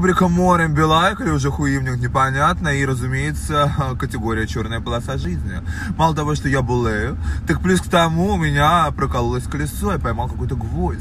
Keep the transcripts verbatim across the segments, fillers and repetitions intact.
Рубрика «Морем Белайк» или уже хуивник непонятно. И, разумеется, категория «Черная полоса жизни». Мало того, что я булею, так плюс к тому у меня прокололось колесо, я поймал какой-то гвоздь.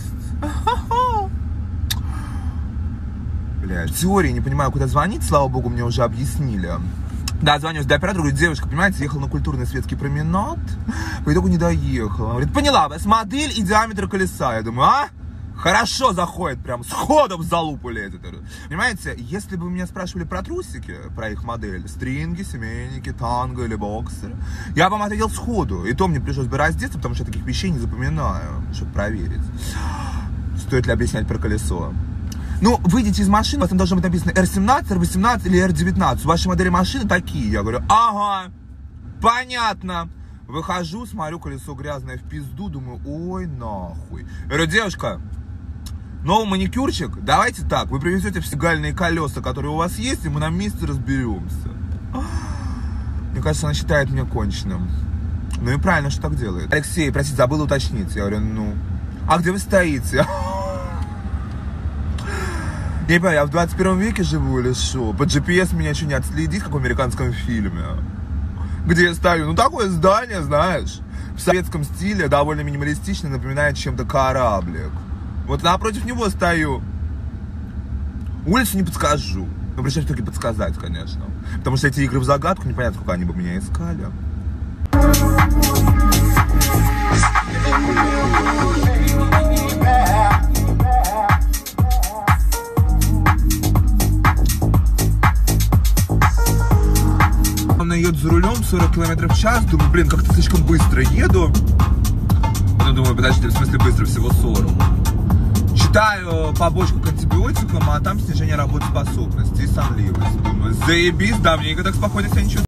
Блядь, в теории не понимаю, куда звонить, слава богу, мне уже объяснили. Да, звоню до оператора, говорю, девушка, понимаете, ехала на культурный светский променад, по итогу не доехала. Говорит, поняла вас, модель и диаметр колеса. Я думаю, а? Хорошо заходит, прям сходом в залупу лезет. Понимаете, если бы меня спрашивали про трусики, про их модель, стринги, семейники, танго или боксеры, я бы вам ответил сходу. И то мне пришлось бы раздеться, потому что я таких вещей не запоминаю, чтобы проверить, стоит ли объяснять про колесо. Ну, выйдите из машины, у вас там должно быть написано эр семнадцать, эр восемнадцать или эр девятнадцать. Ваши модели машины такие. Я говорю, ага, понятно. Выхожу, смотрю, колесо грязное в пизду, думаю, ой, нахуй. Я говорю, девушка, новый маникюрчик, давайте так, вы привезете все гальные колеса, которые у вас есть, и мы на месте разберемся. Мне кажется, она считает меня конченным. Ну и правильно, что так делает. Алексей, простите, забыл уточнить. Я говорю, ну, а где вы стоите? Я не понимаю, я в двадцать первом веке живу или что? По джи пи эс меня что, не отследить, как в американском фильме? Где я стою? Ну, такое здание, знаешь, в советском стиле, довольно минималистично, напоминает чем-то кораблик. Вот напротив него стою. Улицу не подскажу. Но пришлось все-таки подсказать, конечно. Потому что эти игры в загадку, непонятно, сколько они бы меня искали. Она едет за рулем сорок километров в час. Думаю, блин, как-то слишком быстро еду. Ну, думаю, подожди, в смысле быстро, всего сорок. Читаю побочку к антибиотикам, а там снижение работоспособности и сонливость. Думаю, заебись, давненько так спокойно себя не чувствую.